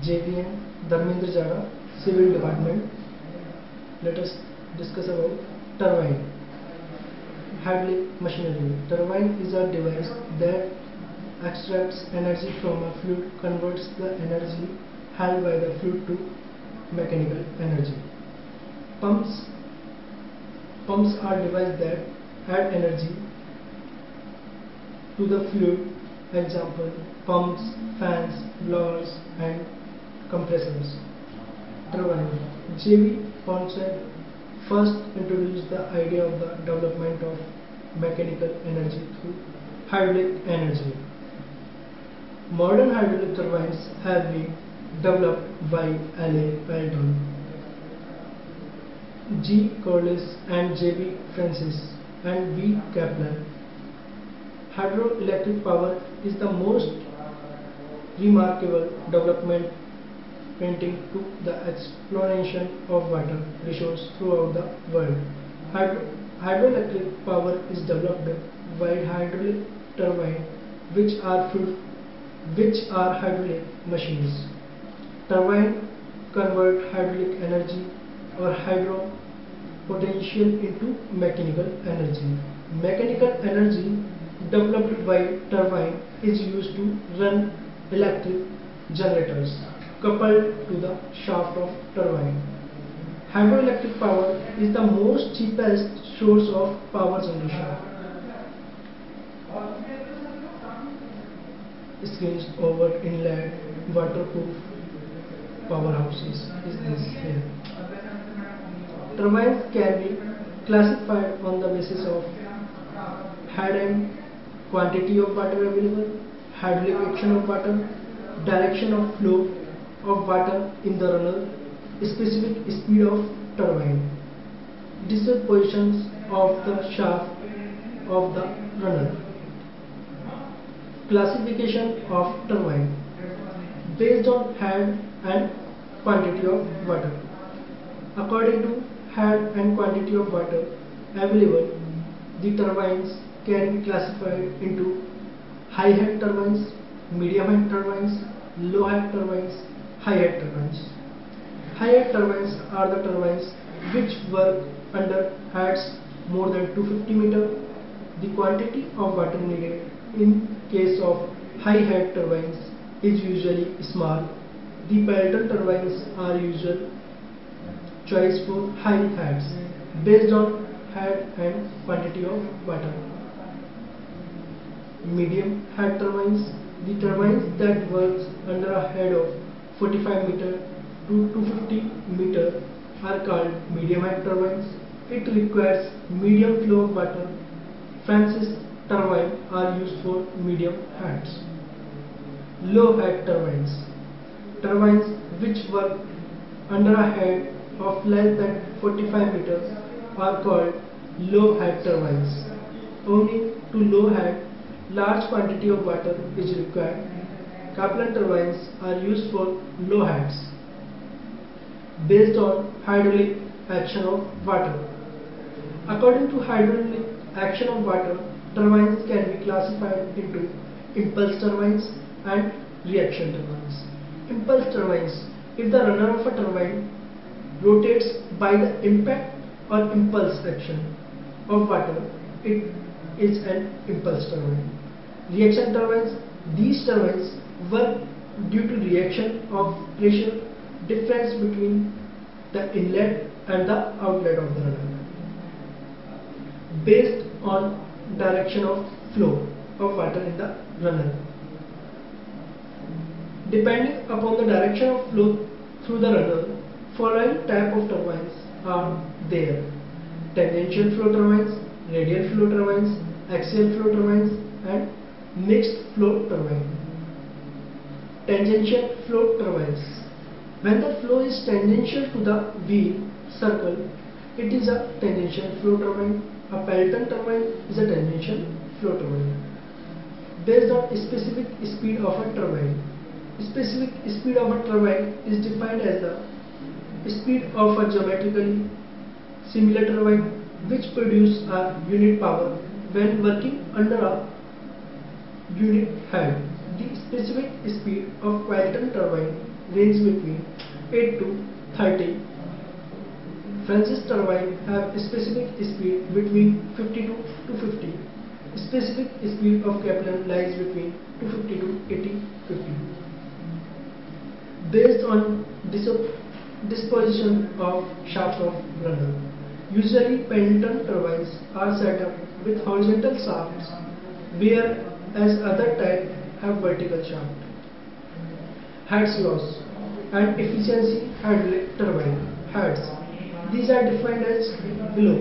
JVN, Dharmendra Jada, Civil Department. Let us discuss about turbine. Hydraulic machinery. Turbine is a device that extracts energy from a fluid, converts the energy held by the fluid to mechanical energy. Pumps are devices that add energy to the fluid. Example: pumps, fans, blowers, and compressors. Turbine. JV Ponset first introduced the idea of the development of mechanical energy through hydraulic energy. Modern hydraulic turbines have been developed by L.A. Pelton, G. Corliss, and J.B. Francis, and B. Kaplan. Hydroelectric power is the most remarkable development pointing to the exploitation of water resources throughout the world. Hydroelectric power is developed by hydraulic turbines, which are hydraulic machines. Turbine convert hydraulic energy or hydro potential into mechanical energy. Mechanical energy developed by turbine is used to run electric generators coupled to the shaft of turbine. Hydroelectric power is the most cheapest source of power generation. Screens over inlet waterproof powerhouses is this here. Turbines can be classified on the basis of head and quantity of water available, hydraulic action of water, direction of flow of water in the runner, specific speed of turbine, dispositions of the shaft of the runner. Classification of turbine based on head and quantity of water. According to head and quantity of water available, the turbines can be classified into high head turbines, medium head turbines, low head turbines, high head turbines. High head turbines are the turbines which work under heads more than 250 meter. The quantity of water needed in case of high head turbines is usually small. The Pelton turbines are usual choice for high heads based on head and quantity of water. Medium head turbines, the turbines that works under a head of 45 meter to 250 meter are called medium head turbines. It requires medium flow of water. Francis turbines are used for medium heads. Low head turbines, turbines which work under a head of less than 45 meters are called low head turbines. Owing to low head, large quantity of water is required. Kaplan turbines are used for low heads based on hydraulic action of water. According to hydraulic action of water, turbines can be classified into impulse turbines and reaction turbines. Impulse turbines: if the runner of a turbine rotates by the impact or impulse action of water, it is an impulse turbine. Reaction turbines: these turbines work due to reaction of pressure difference between the inlet and the outlet of the runner based on direction of flow of water in the runner. Depending upon the direction of flow through the runner, following type of turbines are there: tangential flow turbines, radial flow turbines, axial flow turbines, and mixed flow turbine. Tangential flow turbines: when the flow is tangential to the wheel circle, it is a tangential flow turbine. A Pelton turbine is a tangential flow turbine. Based on specific speed of a turbine. Specific speed of a turbine is defined as the speed of a geometrically similar turbine which produces a unit power when working under a unit head. The specific speed of Pelton turbine range between 8 to 30. Francis turbine have a specific speed between 52 to 50. Specific speed of Kaplan lies between 250 to 80-50. Based on disposition of shaft of runner. Usually Pendleton turbines are set up with horizontal shafts, whereas other types have vertical shaft. Heads loss and efficiency hydraulic turbine. Heads. These are defined as below.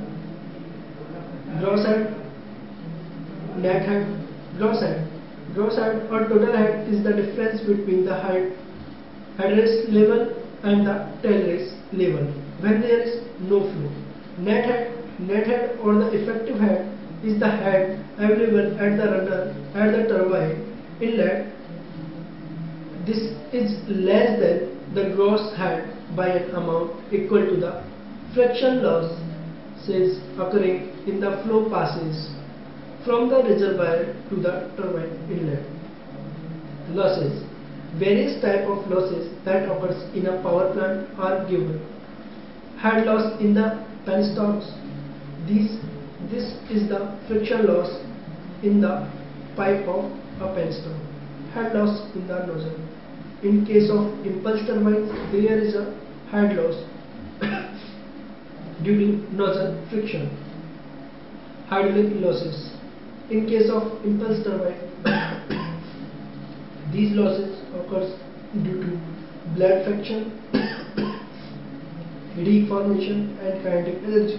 Gross head, net head, gross head. Gross head or total head is the difference between the headrest level and the tailrest level when there is no flow. Net head or the effective head is the head available at the runner at the turbine inlet. This is less than the gross head by an amount equal to the friction losses occurring in the flow passes from the reservoir to the turbine inlet. Losses. Various types of losses that occurs in a power plant are given. Head loss in the penstocks. This is the friction loss in the pipe of a penstock. Head loss in the nozzle. In case of impulse turbines, there is a head loss due to nozzle friction. Hydraulic losses. In case of impulse turbine, these losses occurs due to blade friction, deformation and kinetic energy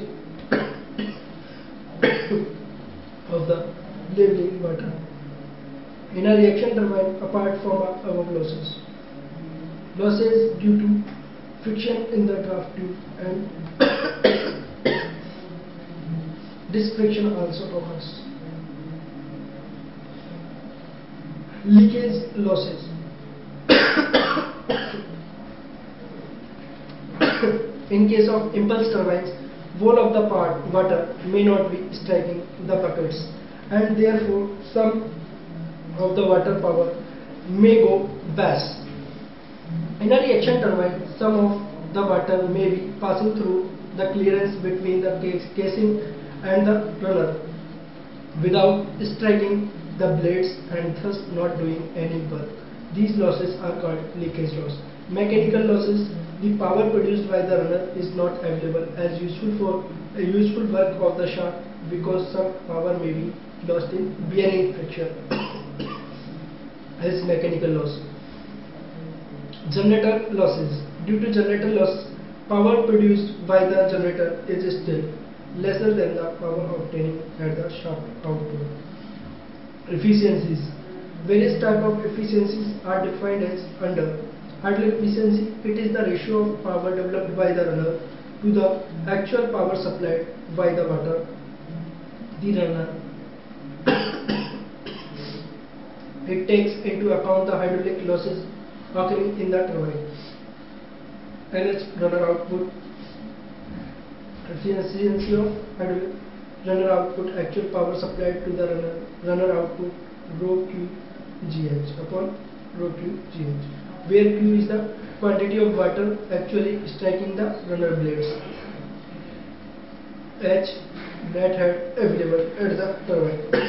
of the leveling water. In a reaction turbine, apart from above losses due to friction in the draft tube and this friction also occurs. Leakage losses. In case of impulse turbines, whole of the water may not be striking the buckets, and therefore some of the water power may go waste. In a reaction turbine, some of the water may be passing through the clearance between the casing and the runner without striking the blades and thus not doing any work. These losses are called leakage loss. Mechanical losses. The power produced by the runner is not available as useful for a useful work of the shaft because some power may be lost in bearing friction as mechanical loss. Generator losses. Due to generator loss, power produced by the generator is still lesser than the power obtaining at the shaft output. Efficiencies. Various types of efficiencies are defined as under. Hydraulic efficiency, it is the ratio of power developed by the runner to the actual power supplied by the water. The runner. It takes into account the hydraulic losses occurring in the turbine. NH runner output. Efficiency of hydraulic runner output, actual power supplied to the runner output, rho Q GH upon rho Q GH, where Q is the quantity of water actually striking the runner blades. H net head available at the turbine.